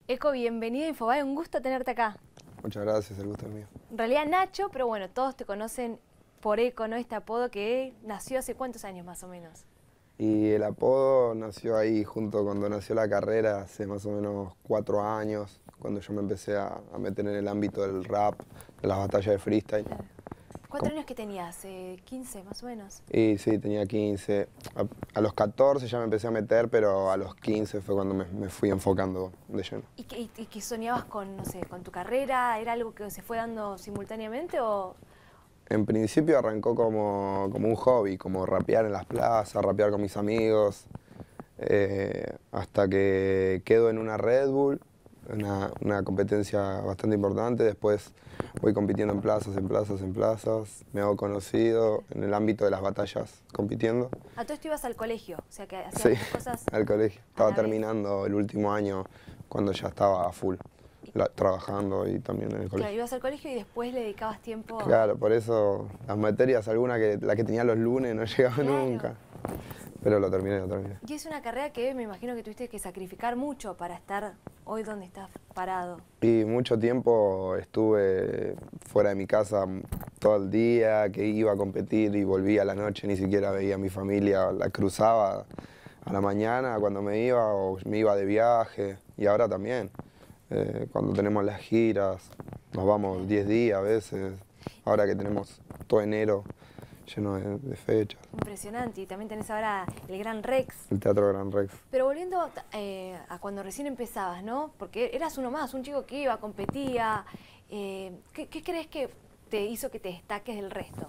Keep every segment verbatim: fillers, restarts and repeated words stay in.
Eco, bienvenido a Infobae, un gusto tenerte acá. Muchas gracias, el gusto es mío. En realidad Nacho, pero bueno, todos te conocen por Eco, ¿no? Este apodo que nació hace cuántos años más o menos. Y el apodo nació ahí junto cuando nació la carrera, hace más o menos cuatro años, cuando yo me empecé a, a meter en el ámbito del rap, de las batallas de freestyle. Claro. ¿Cuántos años que tenías? Eh, ¿quince más o menos? Y sí, tenía quince. A, a los catorce ya me empecé a meter, pero a los quince fue cuando me, me fui enfocando de lleno. ¿Y que, y, y que soñabas con, no sé, con tu carrera? ¿Era algo que se fue dando simultáneamente o...? En principio arrancó como, como un hobby, como rapear en las plazas, rapear con mis amigos, eh, hasta que quedo en una Red Bull, una, una competencia bastante importante. Después voy compitiendo en plazas, en plazas, en plazas, me hago conocido en el ámbito de las batallas compitiendo. ¿A todo esto ibas al colegio? O sea, que hacías Sí, muchas cosas al colegio. a Estaba la vez. terminando el último año cuando ya estaba a full, la- trabajando y también en el Claro, colegio. ibas al colegio y después le dedicabas tiempo a... Claro, por eso las materias, algunas que la que tenía los lunes no llegaba Claro. nunca. Pero lo terminé, lo terminé. Y es una carrera que me imagino que tuviste que sacrificar mucho para estar hoy donde estás parado. Y mucho tiempo estuve fuera de mi casa todo el día, que iba a competir y volvía a la noche, ni siquiera veía a mi familia, la cruzaba a la mañana cuando me iba o me iba de viaje. Y ahora también, eh, cuando tenemos las giras, nos vamos diez días a veces, ahora que tenemos todo enero lleno de, de fechas. Impresionante. Y también tenés ahora el Gran Rex. El Teatro Gran Rex. Pero volviendo eh, a cuando recién empezabas, ¿no? Porque eras uno más, un chico que iba, competía. Eh, ¿qué, ¿Qué crees que te hizo que te destaques del resto?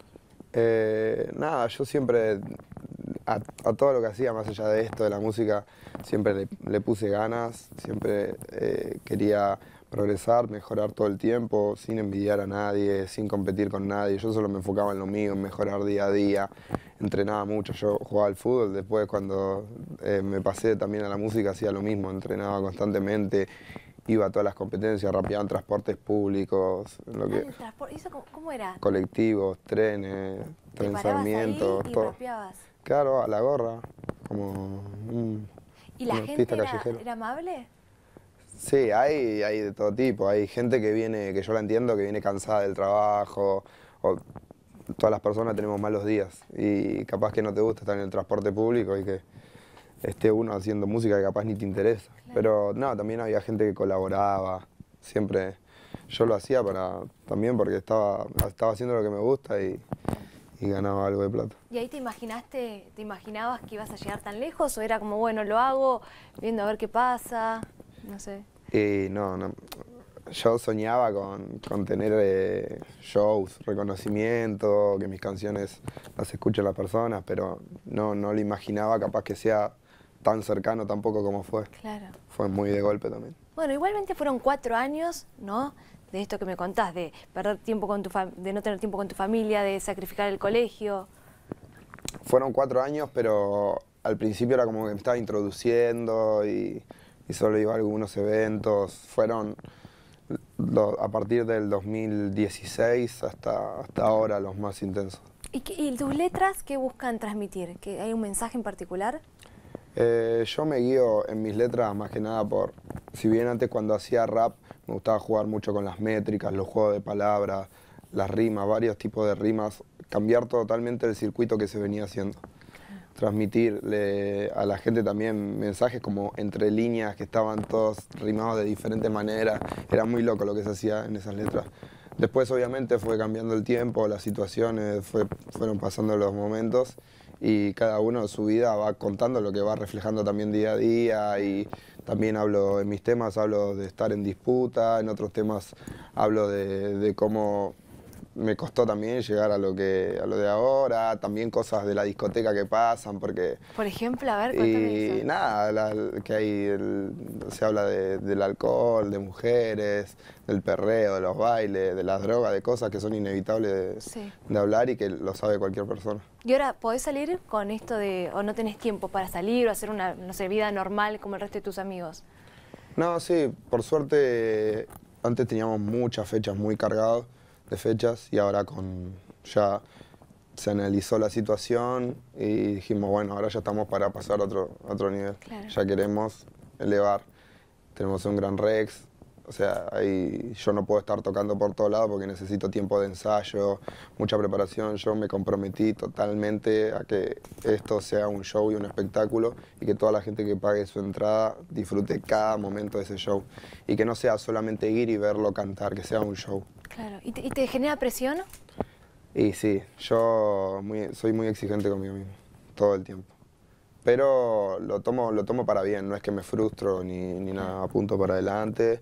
Eh, nada, yo siempre, a, a todo lo que hacía, más allá de esto, de la música, siempre le, le puse ganas, siempre eh, quería progresar, mejorar todo el tiempo, sin envidiar a nadie, sin competir con nadie. Yo solo me enfocaba en lo mío, en mejorar día a día. Entrenaba mucho, yo jugaba al fútbol, después cuando eh, me pasé también a la música hacía lo mismo, entrenaba constantemente. Iba a todas las competencias, rapeaba en transportes públicos, en lo Ah, que, el transporte, ¿eso cómo, cómo era? colectivos, trenes, ¿Te tren parabas ahí Sarmiento, y todo. rapeabas? Claro, a la gorra, como un, ¿Y la un gente artista era, callejero. era amable? Sí, hay, hay de todo tipo. Hay gente que viene, que yo la entiendo, que viene cansada del trabajo, o todas las personas tenemos malos días y capaz que no te gusta estar en el transporte público y que esté uno haciendo música que capaz ni te interesa. Claro. Pero no, también había gente que colaboraba, siempre yo lo hacía para, también porque estaba, estaba haciendo lo que me gusta y, y ganaba algo de plata. ¿Y ahí te imaginaste, te imaginabas que ibas a llegar tan lejos o era como, bueno, lo hago, viendo a ver qué pasa? No sé. Y no, no. Yo soñaba con, con tener eh, shows, reconocimiento, que mis canciones las escuchen las personas, pero no, no lo imaginaba capaz que sea tan cercano tampoco como fue. Claro. Fue muy de golpe también. Bueno, igualmente fueron cuatro años, ¿no? De esto que me contás, de perder tiempo con tu fam- de no tener tiempo con tu familia, de sacrificar el colegio. Fueron cuatro años, pero al principio era como que me estaba introduciendo y, y solo iba a algunos eventos. Fueron lo- a partir del dos mil dieciséis hasta, hasta ahora los más intensos. ¿Y, qué- y tus letras qué buscan transmitir? ¿Que hay un mensaje en particular? Eh, yo me guío en mis letras más que nada por, si bien antes cuando hacía rap me gustaba jugar mucho con las métricas, los juegos de palabras, las rimas, varios tipos de rimas, cambiar totalmente el circuito que se venía haciendo. Transmitirle a la gente también mensajes como entre líneas que estaban todos rimados de diferentes maneras. Era muy loco lo que se hacía en esas letras. Después obviamente fue cambiando el tiempo, las situaciones, fue, fueron pasando los momentos y cada uno de su vida va contando lo que va reflejando también día a día y también hablo en mis temas, hablo de estar en disputa, en otros temas hablo de, de cómo me costó también llegar a lo que a lo de ahora, también cosas de la discoteca que pasan, porque... Por ejemplo, a ver, cuéntame Y eso. nada, la- que hay el- se habla de- del alcohol, de mujeres, del perreo, de los bailes, de las drogas, de cosas que son inevitables de, Sí. de hablar y que lo sabe cualquier persona. ¿Y ahora podés salir con esto de, o no tenés tiempo para salir o hacer una, no sé, vida normal como el resto de tus amigos? No, sí, por suerte antes teníamos muchas fechas muy cargadas de fechas y ahora con ya se analizó la situación y dijimos, bueno, ahora ya estamos para pasar a otro, a otro nivel. Claro. Ya queremos elevar tenemos un gran Rex. O sea, ahí yo no puedo estar tocando por todos lados porque necesito tiempo de ensayo, mucha preparación. Yo me comprometí totalmente a que esto sea un show y un espectáculo y que toda la gente que pague su entrada disfrute cada momento de ese show. Y que no sea solamente ir y verlo cantar, que sea un show. Claro. ¿Y te, y te genera presión? Y sí, yo muy, soy muy exigente conmigo mismo, todo el tiempo. Pero lo tomo, lo tomo para bien, no es que me frustro ni, ni nada, apunto para adelante.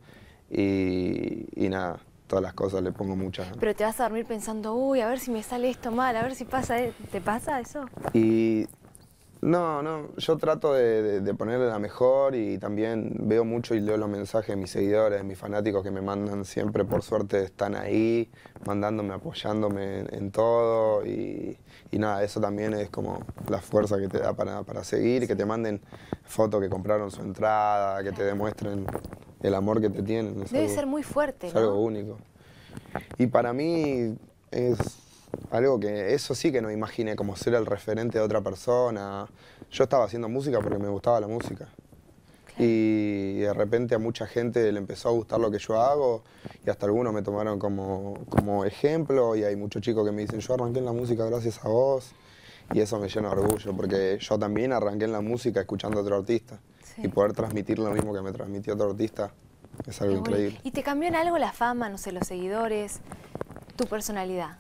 Y, y nada, todas las cosas le pongo muchas. Pero te vas a dormir pensando, uy, a ver si me sale esto mal, a ver si pasa, ¿te pasa eso? Y no, no, yo trato de, de, de ponerle la mejor y también veo mucho y leo los mensajes de mis seguidores, de mis fanáticos que me mandan siempre, por suerte están ahí, mandándome, apoyándome en, en todo y, y nada, eso también es como la fuerza que te da para, para seguir, que te manden fotos que compraron su entrada, que te demuestren el amor que te tienen. Debe algo, ser muy fuerte, es ¿no? algo único. Y para mí es algo que, eso sí que no imaginé, como ser el referente de otra persona. Yo estaba haciendo música porque me gustaba la música. Claro. Y de repente a mucha gente le empezó a gustar lo que yo hago y hasta algunos me tomaron como, como ejemplo y hay muchos chicos que me dicen, yo arranqué en la música gracias a vos. Y eso me llena de orgullo porque yo también arranqué en la música escuchando a otro artista. Sí. Y poder transmitir lo mismo que me transmitió otro artista es algo bueno. increíble. ¿Y te cambió en algo la fama, no sé, los seguidores, tu personalidad?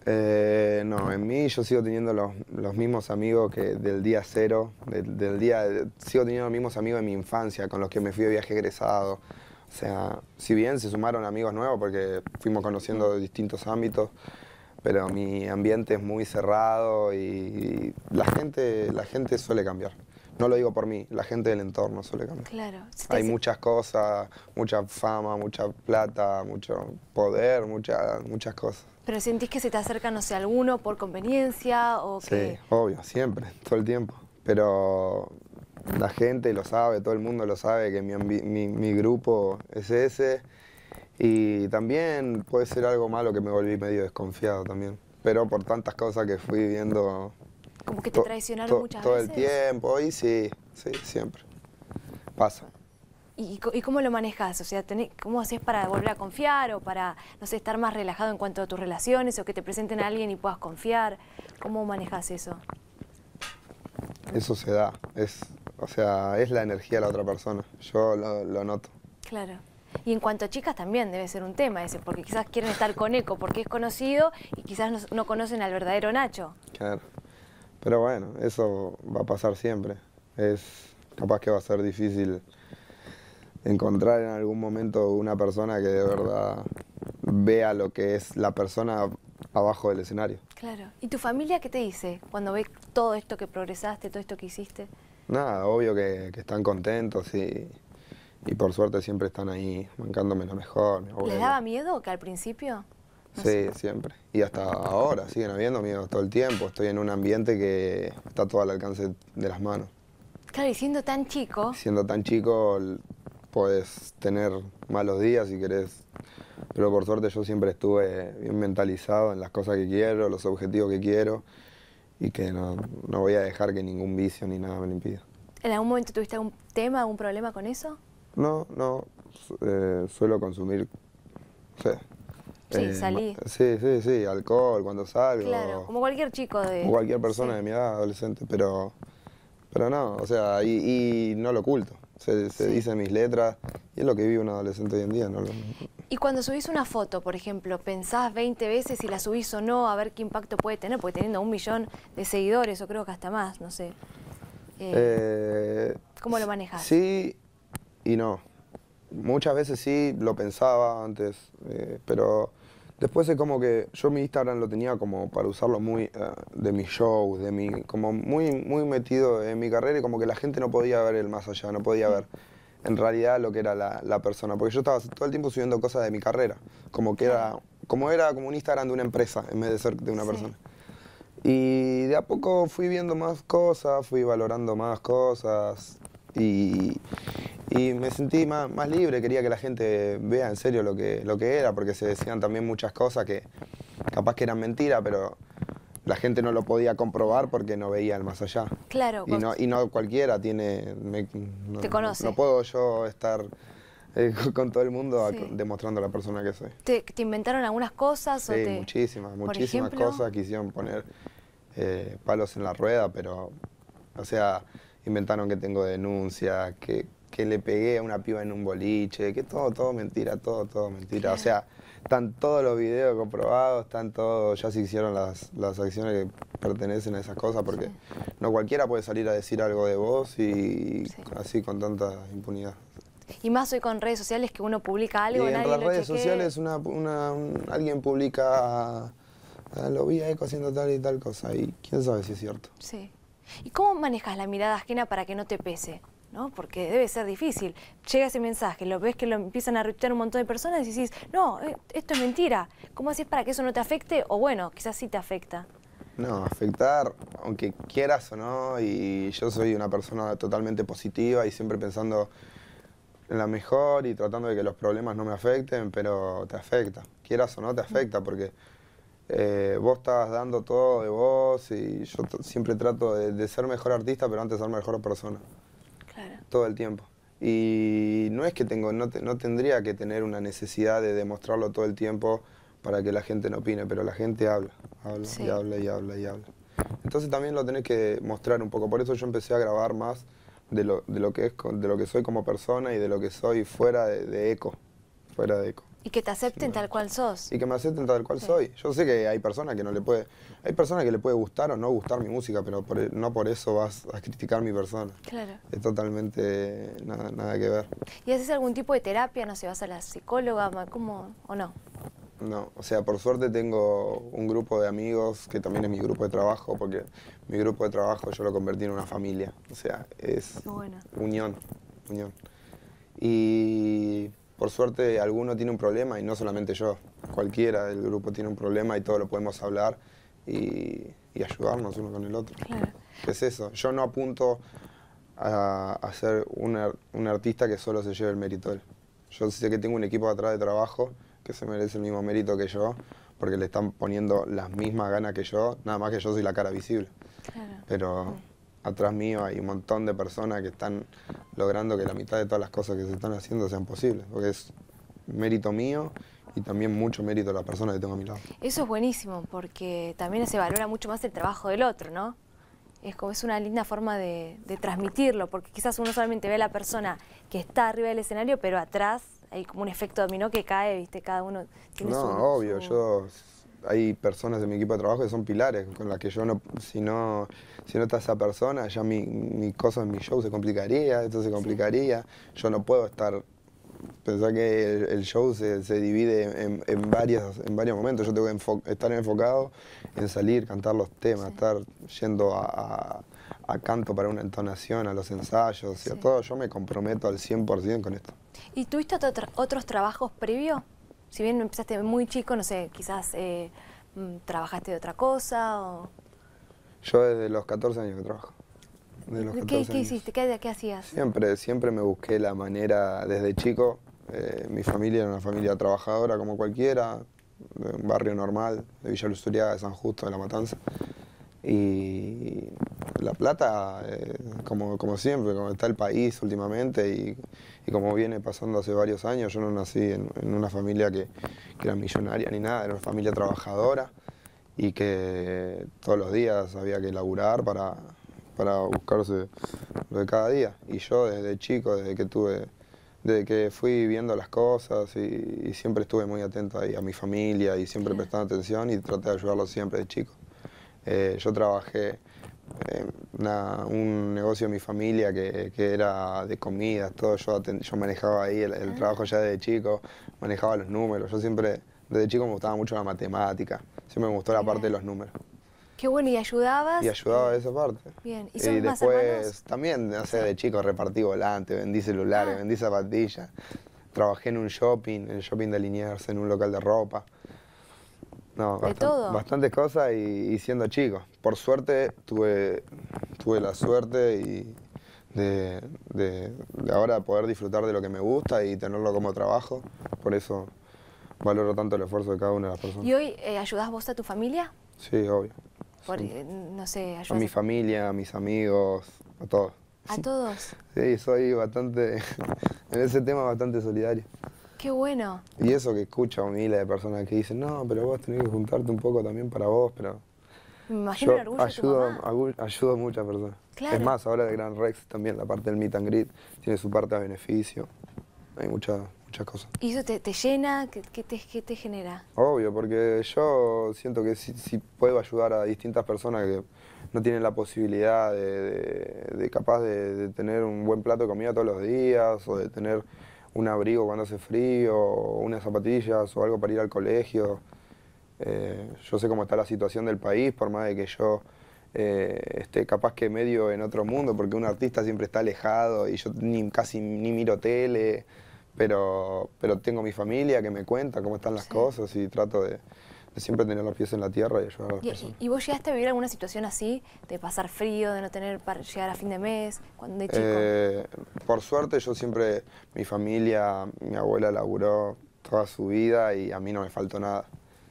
Eh, no, en mí yo sigo teniendo los, los mismos amigos que del día cero, de, del día, de, sigo teniendo los mismos amigos de mi infancia, con los que me fui de viaje egresado. O sea, si bien se sumaron amigos nuevos porque fuimos conociendo distintos ámbitos, pero mi ambiente es muy cerrado y, y la gente, la gente suele cambiar. No lo digo por mí, la gente del entorno suele cambiar. Claro. Hay muchas cosas, mucha fama, mucha plata, mucho poder, mucha, muchas cosas. ¿Pero sentís que se te acerca, no sé, alguno por conveniencia o que...? Sí, obvio, siempre, todo el tiempo. Pero la gente lo sabe, todo el mundo lo sabe que mi, mi, mi grupo es ese. Y también puede ser algo malo que me volví medio desconfiado también. Pero por tantas cosas que fui viendo... ¿Como que te traicionaron muchas todo veces? Todo el tiempo, y sí, sí, siempre. Pasa. ¿Y, y cómo lo manejas? O sea, tenés, ¿cómo haces para volver a confiar o para, no sé, estar más relajado en cuanto a tus relaciones o que te presenten a alguien y puedas confiar? ¿Cómo manejas eso? Eso se da, es, o sea, es la energía de la otra persona, yo lo, lo noto. Claro. Y en cuanto a chicas también debe ser un tema ese, porque quizás quieren estar con Eco porque es conocido y quizás no, no conocen al verdadero Nacho. Claro. Pero bueno, eso va a pasar siempre. Es capaz que va a ser difícil encontrar en algún momento una persona que de verdad vea lo que es la persona abajo del escenario. Claro. ¿Y tu familia qué te dice cuando ve todo esto que progresaste, todo esto que hiciste? Nada, obvio que, que están contentos y, y por suerte siempre están ahí bancándome lo mejor. ¿Les daba miedo que al principio? No sí, sé. Siempre. Y hasta ahora siguen habiendo miedos todo el tiempo. Estoy en un ambiente que está todo al alcance de las manos. Claro, y siendo tan chico... Siendo tan chico, puedes tener malos días si querés. Pero por suerte yo siempre estuve bien mentalizado en las cosas que quiero, los objetivos que quiero. Y que no, no voy a dejar que ningún vicio ni nada me lo impida. ¿En algún momento tuviste algún tema, algún problema con eso? No, no. Eh, suelo consumir... No sé, Sí, eh, salí. Sí, sí, sí, alcohol cuando salgo. Claro, como cualquier chico de... Como cualquier persona sí. de mi edad, adolescente, pero, pero no, o sea, y, y no lo oculto. Se, se sí. dice en mis letras y es lo que vive un adolescente hoy en día. No lo... Y cuando subís una foto, por ejemplo, ¿pensás veinte veces si la subís o no, a ver qué impacto puede tener? Porque teniendo un millón de seguidores, o creo que hasta más, no sé. Eh, eh, ¿Cómo lo manejas? Sí y no. Muchas veces sí lo pensaba antes, eh, pero... Después es como que yo mi Instagram lo tenía como para usarlo muy uh, de mis shows, de mi, como muy, muy metido en mi carrera y como que la gente no podía ver el más allá, no podía ver en realidad lo que era la, la persona. Porque yo estaba todo el tiempo subiendo cosas de mi carrera, como que era, como era como un Instagram de una empresa en vez de ser de una sí. persona. Y de a poco fui viendo más cosas, fui valorando más cosas y... Y me sentí más, más libre, quería que la gente vea en serio lo que, lo que era, porque se decían también muchas cosas que capaz que eran mentiras, pero la gente no lo podía comprobar porque no veía el más allá. Claro. Y no, y no cualquiera tiene... Me, no, te conoce. No puedo yo estar eh, con, con todo el mundo Sí. a- demostrando la persona que soy. ¿Te, te inventaron algunas cosas? Sí, o te, muchísimas, por muchísimas ejemplo? cosas. Quisieron poner eh, palos en la rueda, pero, o sea, inventaron que tengo denuncias, que, que le pegué a una piba en un boliche, que todo, todo mentira, todo, todo mentira. Claro. O sea, están todos los videos comprobados, están todos, ya se hicieron las, las acciones que pertenecen a esas cosas, porque Sí. no cualquiera puede salir a decir algo de vos y Sí. así con tanta impunidad. Y más hoy con redes sociales que uno publica algo, Y en nadie las lo redes chequea. sociales una, una- un- alguien publica, "Ah, lo vi a Eco haciendo tal y tal cosa", y quién sabe si es cierto. Sí. ¿Y cómo manejas la mirada ajena para que no te pese? ¿No? Porque debe ser difícil. Llega ese mensaje, lo ves que lo empiezan a retuitear un montón de personas y decís, no, eh, esto es mentira. ¿Cómo haces para que eso no te afecte? O bueno, quizás sí te afecta. No, afectar, aunque quieras o no, y yo soy una persona totalmente positiva y siempre pensando en la mejor y tratando de que los problemas no me afecten, pero te afecta, quieras o no te afecta, porque eh, vos estás dando todo de vos y yo t- siempre trato de, de ser mejor artista, pero antes ser mejor persona, Claro. todo el tiempo. Y no es que tengo, no, te- no tendría que tener una necesidad de demostrarlo todo el tiempo para que la gente no opine, pero la gente habla, habla Sí. y habla y habla y habla. Entonces también lo tenés que mostrar un poco, por eso yo empecé a grabar más de lo, de lo que es, co- de lo que soy como persona y de lo que soy fuera de, de Eco, fuera de Eco. Y que te acepten tal cual sos. Y que me acepten tal cual Sí. soy. Yo sé que hay personas que no le puede, hay personas que le puede gustar o no gustar mi música, pero por e- no por eso vas a criticar mi persona. Claro. Es totalmente nada, nada que ver. ¿Y haces algún tipo de terapia? No sé, vas a la psicóloga, ma- ¿cómo? ¿O no? No, o sea, por suerte tengo un grupo de amigos que también es mi grupo de trabajo, porque mi grupo de trabajo yo lo convertí en una familia. O sea, es Qué bueno. unión, unión. Y por suerte alguno tiene un problema y no solamente yo, cualquiera del grupo tiene un problema y todos lo podemos hablar y, y ayudarnos uno con el otro. Claro. ¿Qué es eso? Yo no apunto a, a ser un, ar- un artista que solo se lleve el mérito él. Yo sé que tengo un equipo atrás de trabajo que se merece el mismo mérito que yo, porque le están poniendo las mismas ganas que yo, nada más que yo soy la cara visible. Claro. Pero atrás mío hay un montón de personas que están logrando que la mitad de todas las cosas que se están haciendo sean posibles, porque es mérito mío y también mucho mérito de las personas que tengo a mi lado. Eso es buenísimo, porque también se valora mucho más el trabajo del otro, ¿no? Es como es una linda forma de, de transmitirlo, porque quizás uno solamente ve a la persona que está arriba del escenario, pero atrás hay como un efecto dominó que cae, ¿viste? Cada uno tiene No, su... obvio, su- yo hay personas en mi equipo de trabajo que son pilares, con las que yo no, si no, si no está esa persona, ya mi, mi cosa en mi show se complicaría, esto se complicaría, yo no puedo estar, pensar que el, el show se, se divide en, en, varias, en varios momentos, yo tengo que enfo- estar enfocado en salir, cantar los temas, Sí. estar yendo a, a, a canto para una entonación, a los ensayos, y a Sí. todo, yo me comprometo al cien por ciento con esto. ¿Y tuviste otro tra- otros trabajos previos? Si bien empezaste muy chico, no sé, quizás eh, mm, trabajaste de otra cosa o... Yo desde los catorce años que trabajo. Desde los ¿Qué, catorce qué años. hiciste? ¿Qué, qué hacías? Siempre, siempre me busqué la manera, desde chico, eh, mi familia era una familia trabajadora como cualquiera, de un barrio normal, de Villa Luzuriaga, de San Justo, de La Matanza. Y La Plata, eh, como, como siempre, como está el país últimamente y, y como viene pasando hace varios años, yo no nací en, en una familia que, que era millonaria ni nada, era una familia trabajadora y que todos los días había que laburar para, para buscarse lo de cada día. Y yo desde chico, desde que tuve, desde que fui viendo las cosas y, y siempre estuve muy atento ahí a mi familia y siempre Claro. prestando atención y traté de ayudarlos siempre de chico. Eh, yo trabajé en una- un negocio de mi familia que, que era de comidas, todo. Yo, aten- yo manejaba ahí el, el trabajo ya desde chico, manejaba los números. Yo siempre, desde chico me gustaba mucho la matemática, siempre me gustó la parte de los números. Qué bueno, ¿y ayudabas? Y ayudaba a esa parte. Bien, ¿y Y, son más después hermanos? también, no sé, de chico repartí volantes, vendí celulares, Ah. vendí zapatillas. Trabajé en un shopping, en el shopping de Liniers, en un local de ropa. No, ¿De bastan- todo? bastantes cosas y, y siendo chico. Por suerte tuve, tuve la suerte y de, de- de ahora poder disfrutar de lo que me gusta y tenerlo como trabajo. Por eso valoro tanto el esfuerzo de cada una de las personas. ¿Y hoy eh, ayudás vos a tu familia? Sí, obvio. Por, Sí. eh, no sé, A ayudas mi a- familia, a mis amigos, a todos. ¿A todos? Sí, soy bastante, en ese tema bastante solidario. ¡Qué bueno! Y eso que escucho a miles de personas que dicen, no, pero vos tenés que juntarte un poco también para vos, pero... Me imagino yo el orgullo ayudo, de tu mamá. agu- ayudo a muchas personas. Claro. Es más, ahora el Gran Rex también, la parte del meet and greet, tiene su parte de beneficio. Hay muchas muchas cosas. ¿Y eso te, te llena? ¿Qué, qué te, qué te genera? Obvio, porque yo siento que si, si puedo ayudar a distintas personas que no tienen la posibilidad de, de- de capaz de, de tener un buen plato de comida todos los días, o de tener un abrigo cuando hace frío, o unas zapatillas, o algo para ir al colegio. Eh, yo sé cómo está la situación del país, por más de que yo eh, esté capaz que medio en otro mundo, porque un artista siempre está alejado y yo ni, casi ni miro tele, pero, pero tengo mi familia que me cuenta cómo están las Sí. cosas y trato de, de siempre tener los pies en la tierra y ayudar a las ¿Y, personas. y vos llegaste a vivir alguna situación así? ¿De pasar frío, de no tener para llegar a fin de mes, cuando de chico? Eh, por suerte yo siempre, mi familia, mi abuela laburó toda su vida y a mí no me faltó nada.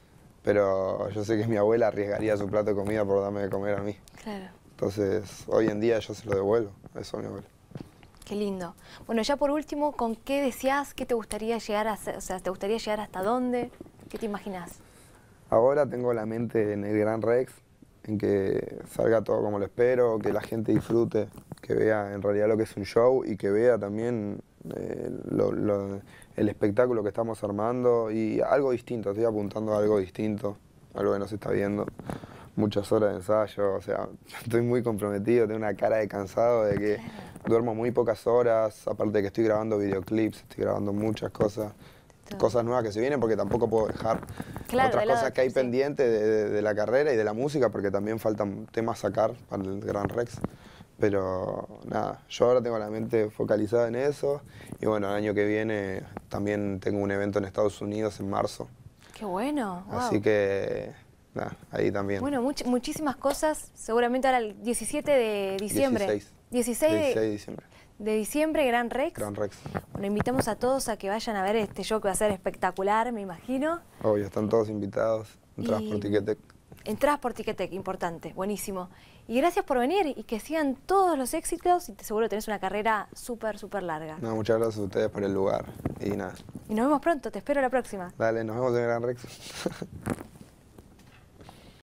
Pero yo sé que mi abuela arriesgaría su plato de comida por darme de comer a mí. Claro, Entonces, hoy en día yo se lo devuelvo, eso a mi abuela. qué lindo. Bueno, ya por último, ¿con qué deseás? ¿Qué te gustaría llegar a hacer? O sea, ¿te gustaría llegar hasta dónde? ¿Qué te imaginás? Ahora tengo la mente en el Gran Rex, en que salga todo como lo espero, que la gente disfrute, que vea en realidad lo que es un show y que vea también eh, lo- lo- el espectáculo que estamos armando y algo distinto, estoy apuntando a algo distinto, algo que no se está viendo. Muchas horas de ensayo, o sea, estoy muy comprometido, tengo una cara de cansado de que duermo muy pocas horas, aparte de que estoy grabando videoclips, estoy grabando muchas cosas. Todo. Cosas nuevas que se vienen porque tampoco puedo dejar Claro, otras de lado, cosas que hay sí. pendientes de, de- de la carrera y de la música porque también faltan temas a sacar para el Gran Rex. Pero nada, yo ahora tengo la mente focalizada en eso y bueno, el año que viene también tengo un evento en Estados Unidos en marzo. Qué bueno, wow. Así que nada, ahí también. Bueno, much- muchísimas cosas. Seguramente ahora el diecisiete de diciembre. dieciséis. dieciséis de- dieciséis de diciembre. de diciembre, Gran Rex. Gran Rex. Bueno, invitamos a todos a que vayan a ver este show que va a ser espectacular, me imagino. Obvio, están todos invitados. Entradas Y- por Ticketek. Entradas por Ticketek, importante, buenísimo. Y gracias por venir y que sigan todos los éxitos y te seguro tenés una carrera súper, súper larga. No, muchas gracias a ustedes por el lugar y nada. Y nos vemos pronto, te espero la próxima. Dale, nos vemos en el Gran Rex.